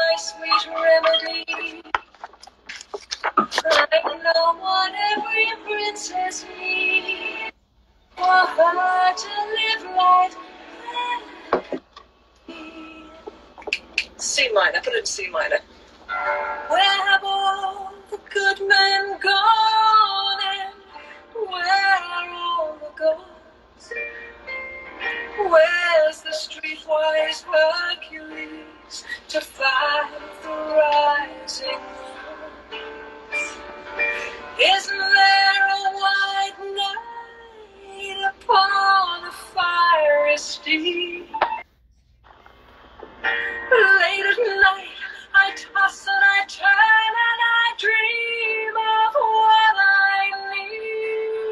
my sweet remedy. I know what every princess needs for her to live life happily. C minor, put it in C minor. Where have all the good men gone, and where are all the gods? Where's the streetwise Hercules to fight the rising moon? Isn't there a white knight upon a fiery steed? Late at night I toss and I turn and I dream of what I need.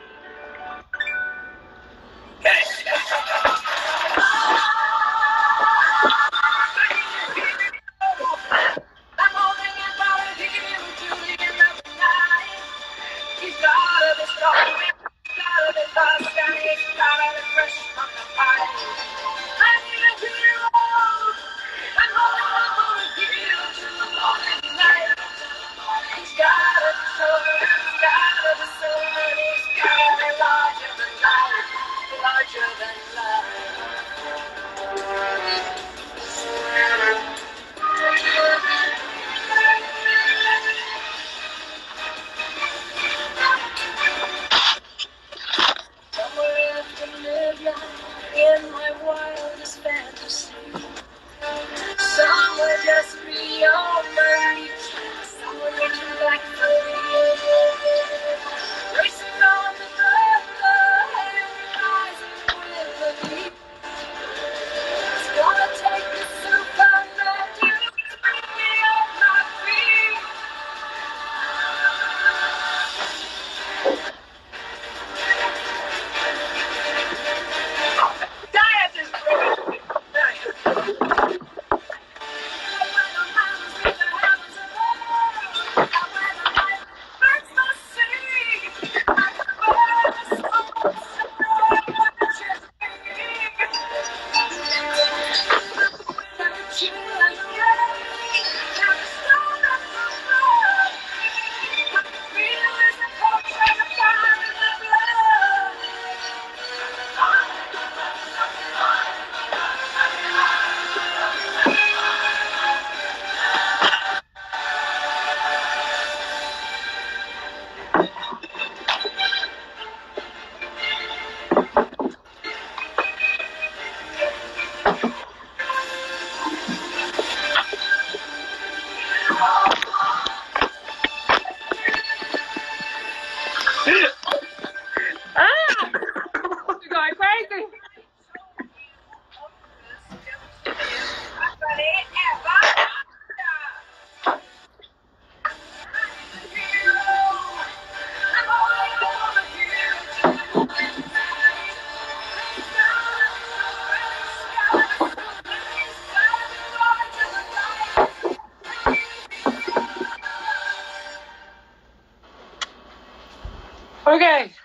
I'm holding it by the heel to the end of the night. He's gotta be strong, he's gotta be fast, and he's gotta be fresh from the fire. I need a hero. I'm holding on for the heel to the morning light. He's gotta be sure, he's gotta be sober, he's gotta be larger than life, larger than life. Somewhere after midnight, in my wildest fantasy, somewhere just beyond my reach, someone reaching back for me. Racing on the thunder, and rising with the heat. It's gonna take the Superman to bring me off my feet. Diet is broken. You're going crazy. Okay.